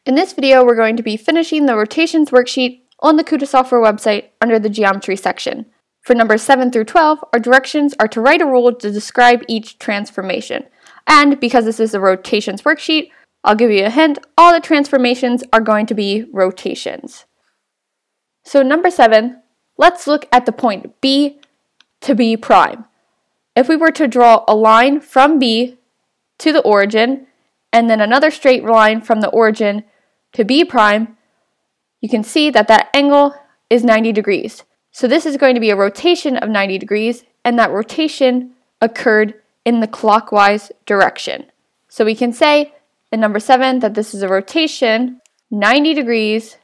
In this video, we're going to be finishing the rotations worksheet on the KutaSoftware website under the geometry section. For numbers 7 through 12, our directions are to write a rule to describe each transformation. And because this is a rotations worksheet, I'll give you a hint, all the transformations are going to be rotations. So number 7, let's look at the point B to B prime. If we were to draw a line from B to the origin, and then another straight line from the origin to B prime, you can see that that angle is 90 degrees. So this is going to be a rotation of 90 degrees, and that rotation occurred in the clockwise direction. So we can say in number 7 that this is a rotation 90 degrees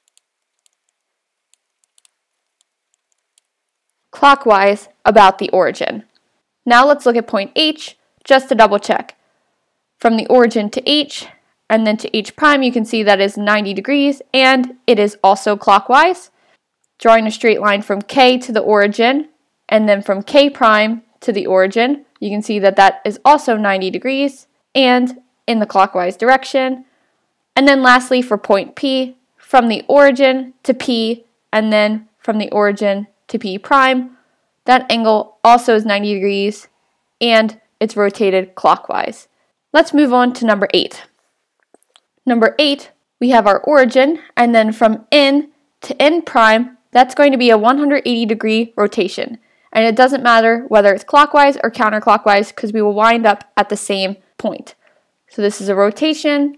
clockwise about the origin. Now let's look at point H just to double check. From the origin to H and then to H prime, you can see that is 90 degrees and it is also clockwise. Drawing a straight line from K to the origin and then from K prime to the origin, you can see that that is also 90 degrees and in the clockwise direction. And then lastly for point P, from the origin to P and then from the origin to P prime, that angle also is 90 degrees and it's rotated clockwise. Let's move on to number 8. Number 8, we have our origin, and then from N to N prime, that's going to be a 180 degree rotation. And it doesn't matter whether it's clockwise or counterclockwise because we will wind up at the same point. So this is a rotation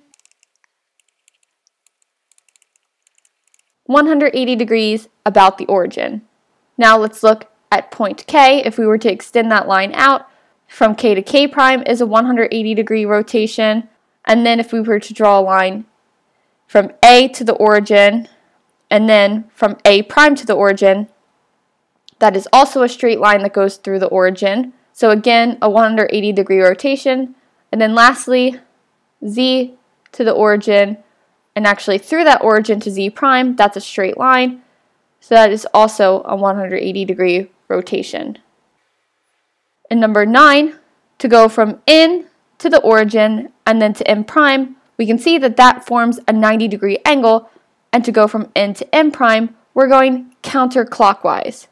180 degrees about the origin. Now let's look at point K. If we were to extend that line out, from K to K prime is a 180 degree rotation. And then if we were to draw a line from A to the origin, and then from A prime to the origin, that is also a straight line that goes through the origin. So again, a 180 degree rotation. And then lastly, Z to the origin, and actually through that origin to Z prime, that's a straight line. So that is also a 180 degree rotation. And number 9, to go from N to the origin and then to N prime, we can see that that forms a 90 degree angle, and to go from N to N prime, we're going counterclockwise.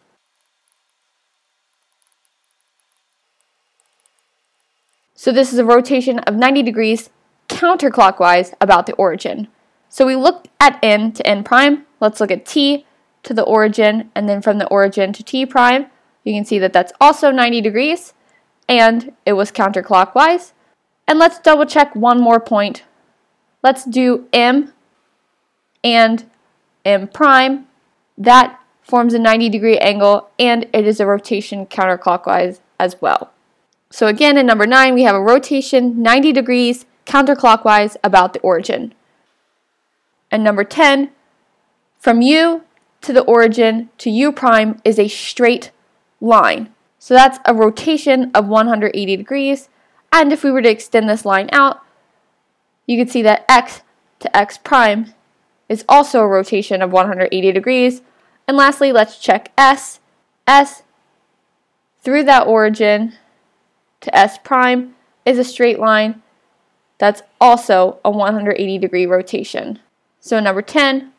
So this is a rotation of 90 degrees counterclockwise about the origin. So we looked at N to N prime, let's look at T to the origin, and then from the origin to T prime, you can see that that's also 90 degrees, and it was counterclockwise. And let's double check one more point. Let's do M and M prime. That forms a 90 degree angle, and it is a rotation counterclockwise as well. So again, in number 9, we have a rotation 90 degrees counterclockwise about the origin. And number 10, from U to the origin to U prime is a straight line. So that's a rotation of 180 degrees. And if we were to extend this line out, you can see that X to X prime is also a rotation of 180 degrees. And lastly, let's check S. S through that origin to S prime is a straight line. That's also a 180 degree rotation. So number 10,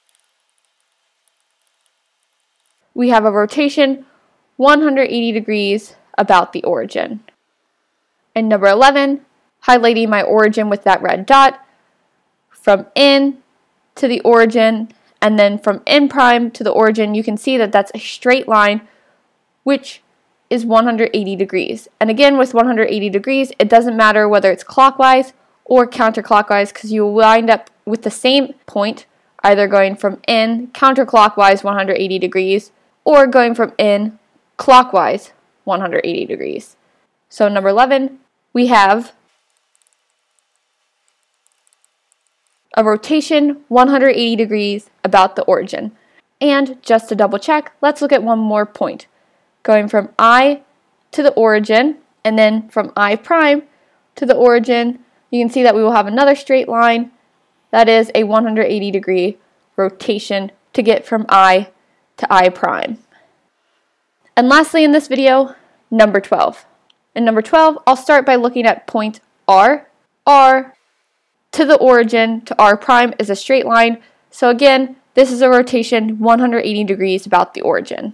we have a rotation 180 degrees about the origin. And number 11, highlighting my origin with that red dot, from N to the origin, and then from N prime to the origin, you can see that that's a straight line, which is 180 degrees. And again, with 180 degrees, it doesn't matter whether it's clockwise or counterclockwise, because you will wind up with the same point, either going from N counterclockwise 180 degrees, or going from N clockwise 180 degrees. So number 11, we have a rotation 180 degrees about the origin. And just to double check, let's look at one more point. Going from I to the origin, and then from I prime to the origin, you can see that we will have another straight line. That is a 180 degree rotation to get from I to I prime. And lastly in this video, number 12. In number 12, I'll start by looking at point R. R to the origin to r prime is a straight line. So again, this is a rotation 180 degrees about the origin.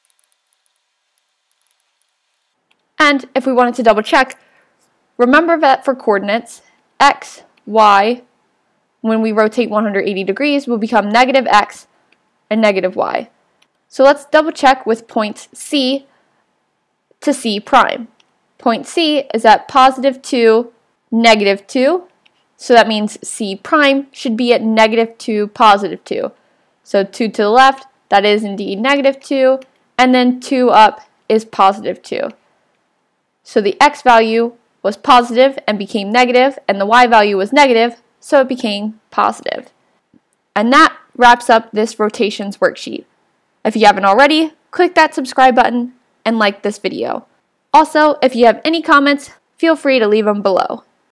And if we wanted to double check, remember that for coordinates, x, y, when we rotate 180 degrees, will become negative x and negative y. So let's double check with points C to C prime. Point C is at positive 2, negative 2. So that means C prime should be at negative 2, positive 2. So 2 to the left, that is indeed negative 2. And then 2 up is positive 2. So the x value was positive and became negative, and the y value was negative, so it became positive. And that wraps up this rotations worksheet. If you haven't already, click that subscribe button and like this video. Also, if you have any comments, feel free to leave them below.